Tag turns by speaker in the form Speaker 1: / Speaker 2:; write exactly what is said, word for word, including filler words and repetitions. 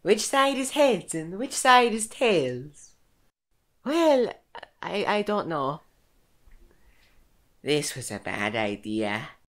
Speaker 1: Which side is heads and which side is tails? Well, I, I don't know. This was a bad idea.